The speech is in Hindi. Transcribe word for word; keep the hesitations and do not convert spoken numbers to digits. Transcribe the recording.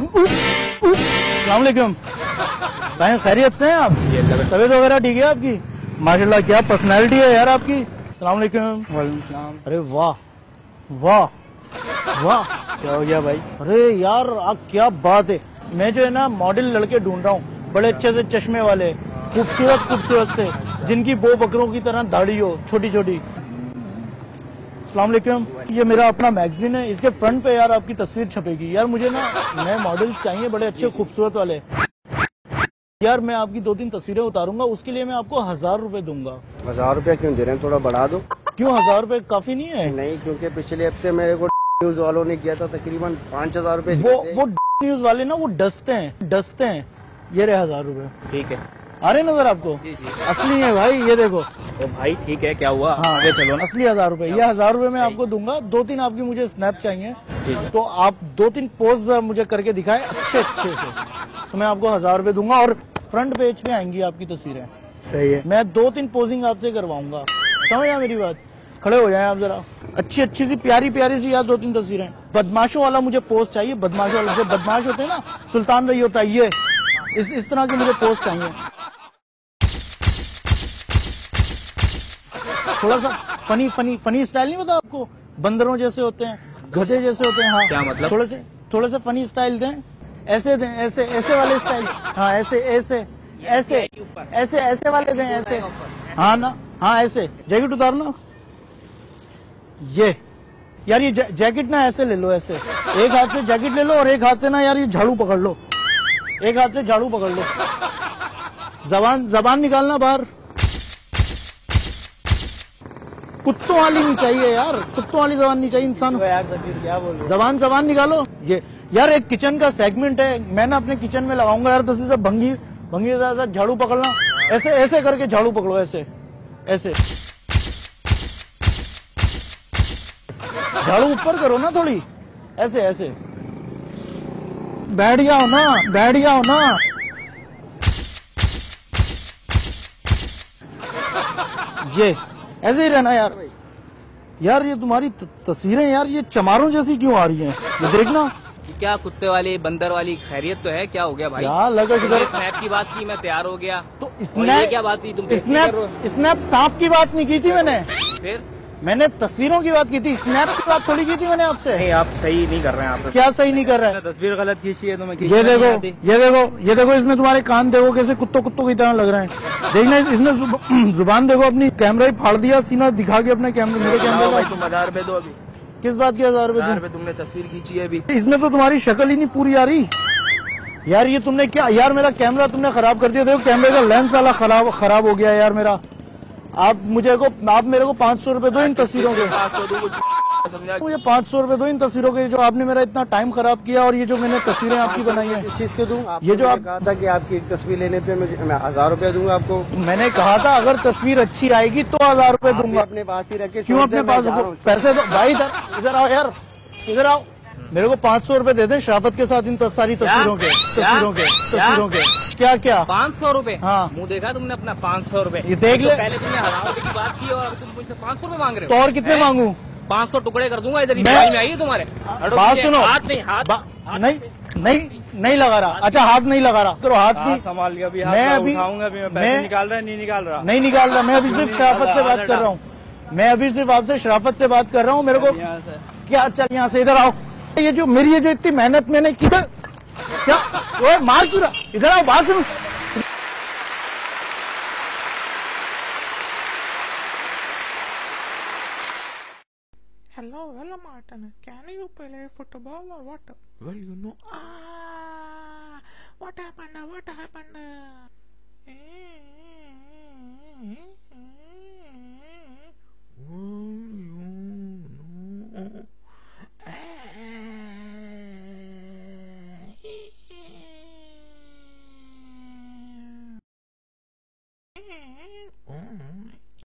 अस्सलाम वालेकुम भाई, खैरियत से हैं आप? तबीयत वगैरह ठीक है आपकी? माशाल्लाह, क्या पर्सनैलिटी है यार आपकी। अस्सलाम वालेकुम। वालेकुम सलाम। अरे वाह वाह वाह, क्या हो गया भाई? अरे यार आप, क्या बात है। मैं जो है ना मॉडल लड़के ढूंढ रहा हूँ, बड़े अच्छे से चश्मे वाले, खूबसूरत खूबसूरत से, जिनकी बो बकरों की तरह दाढ़ी हो, छोटी छोटी। अस्सलाम वालेकुम, ये मेरा अपना मैगजीन है, इसके फ्रंट पे यार आपकी तस्वीर छपेगी। यार मुझे ना नए मॉडल्स चाहिए, बड़े अच्छे खूबसूरत वाले। यार मैं आपकी दो तीन तस्वीरें उतारूंगा, उसके लिए मैं आपको हजार रुपए दूंगा। हजार रुपया क्यों दे रहे हैं, थोड़ा बढ़ा दो। क्यों, हजार रुपए काफी नहीं है? नहीं, क्योंकि पिछले हफ्ते मेरे को न्यूज वालों ने किया था तकरीबन पाँच हजार रूपए। वो वो न्यूज वाले ना वो डसते हैं डसते हैं। ये रहे हजार रुपए। ठीक है, आ रहे नजर आपको? जी जी। असली है भाई, ये देखो। तो भाई ठीक है, क्या हुआ? हाँ आगे चलो ना। असली हजार रुपए, ये हजार रुपए मैं आपको दूंगा। दो तीन आपकी मुझे स्नैप चाहिए, ठीक है। तो आप दो तीन पोज मुझे करके दिखाए अच्छे अच्छे से, तो मैं आपको हजार रुपए दूंगा। और फ्रंट पेज पे आएंगी आपकी तस्वीरें। सही है। मैं दो तीन पोजिंग आपसे करवाऊंगा, समझ आया मेरी बात? खड़े हो जाए आप जरा, अच्छी अच्छी सी प्यारी प्यारी सी यार दो तीन तस्वीरें। बदमाशों वाला मुझे पोस्ट चाहिए, बदमाशों वाला, जो बदमाश होते हैं ना, सुल्तान रही होता है, ये इस इस तरह के मुझे पोस्ट चाहिए। थोड़ा सा फनी फनी फनी स्टाइल नहीं पता आपको? बंदरों जैसे होते हैं, गधे जैसे होते हैं। हाँ, क्या मतलब? थोड़े से थोड़े से फनी स्टाइल दें, ऐसे दें, ऐसे ऐसे वाले स्टाइल। हाँ ऐसे ऐसे ऐसे ऐसे ऐसे वाले दें, ऐसे। हाँ ना, हाँ ऐसे। जैकेट उतारना, ये यार, ये जैकेट ना ऐसे ले लो, ऐसे एक हाथ से जैकेट ले लो और एक हाथ से ना यार ये झाड़ू पकड़ लो, एक हाथ से झाड़ू पकड़ लो। जबान जबान निकालना बाहर। कुत्तों वाली नहीं चाहिए यार, कुत्तों वाली जबान नहीं चाहिए इंसान। यार तस्वीर क्या बोल रहे हो? जबान जबान निकालो। ये यार एक किचन का सेगमेंट है, मैं ना अपने किचन में लगाऊंगा यार तस्वीर से। भंगी भंगी से झाड़ू पकड़ना, ऐसे ऐसे करके झाड़ू पकड़ो, ऐसे ऐसे। झाड़ू ऊपर करो ना थोड़ी, ऐसे ऐसे। बैठ जाओ ना, बैठ जाओ ना। ये ऐसे ही रहना यार। यार ये तुम्हारी तस्वीरें यार ये चमारों जैसी क्यों आ रही हैं? ये देखना। क्या कुत्ते वाली बंदर वाली खैरियत तो है? क्या हो गया भाई? यार लगा तुमने स्नैप की बात की, मैं तैयार हो गया। तो और ये स्नैप क्या बात थी? तुम स्नैप स्नैप सांप की बात नहीं की थी मैंने, फिर मैंने तस्वीरों की बात की थी, स्नैप की बात थोड़ी की थी मैंने आपसे। नहीं, आप सही नहीं कर रहे हैं। आप क्या सही नहीं कर रहा है? तस्वीर गलत खींची है तो मैं ये देखो, ये देखो, ये देखो, इसमें तुम्हारे कान देखो कैसे कुत्तों कुत्तों की तरह लग रहे हैं। देखना, इसने जुब, जुबान देखो अपनी, कैमरा ही फाड़ दिया, सीना दिखा के अपने कैमरे, मेरे कैमरे भाई का। तुम हजार रुपए दो अभी। किस बात की हजार हजार रुपए? रुपए तुमने तस्वीर खींची है अभी। इसमें तो तुम्हारी शक्ल ही नहीं पूरी आ रही यार। ये तुमने क्या यार, मेरा कैमरा तुमने खराब कर दिया। देखो कैमरे का लेंस वाला खराब खराब हो गया यार मेरा। आप मुझे को आप मेरे को पाँच सौ रुपए दो इन तस्वीरों के। मुझे पाँच सौ रुपए दो इन तस्वीरों के, जो आपने मेरा इतना टाइम खराब किया, और ये जो मैंने तस्वीरें आपकी बनाई है। इस चीज के दूं? ये जो आप कहा था कि आपकी एक तस्वीर लेने पे मुझे मैं हजार रुपया दूंगा आपको। मैंने कहा था अगर तस्वीर अच्छी आएगी तो हजार रुपए दूंगा। अपने पास ही रखे। क्यों अपने पास पैसे? तो भाई इधर इधर आओ यार, इधर आओ। मेरे को पाँच सौ रुपए दे दें शराफत के साथ इन सारी तस्वीरों के तस्वीरों के तस्वीरों के। क्या क्या? पाँच सौ रूपये? हाँ। मुंह देखा तुमने अपना? पाँच सौ रूपये। ये देख तो ले। पहले तुमने हजार रुपए की बात की और अब तुम मुझसे पाँच सौ रूपये मांग रहे तो हो। और कितने मांगू? पाँच सौ टुकड़े कर दूंगा इधर ही। मैं- मोबाइल में आई है तुम्हारे? हटो बात पीछे। सुनो। हाथ नहीं, हाथ बा- हाथ नहीं नहीं नहीं लगा रहा। अच्छा हाथ नहीं लगा रहा, करो हाथ नहीं। संभाल के अभी मैं अभी उठाऊंगा अभी। मैं मैं पैसे निकाल रहा है, नहीं निकाल रहा। नहीं निकाल रहा। मैं अभी सिर्फ शराफत से बात कर रहा हूँ। मैं अभी सिर्फ आपसे शराफत से बात कर रहा हूँ। मेरे को यहाँ से क्या, चल यहाँ से इधर आओ। ये जो मेरी ये जो इतनी मेहनत मैंने की, क्या ओए मार क्यों रहा? इधर आओ, बात सुनो। Hello, hello, Martin. Can you play football or what? Well, you know, ah, what happened? What happened?